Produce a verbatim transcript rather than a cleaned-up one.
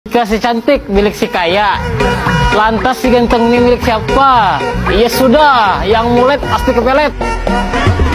Jika si cantik milik si kaya, lantas si ganteng ini milik siapa? Iya sudah, yang mulet pasti kepelet.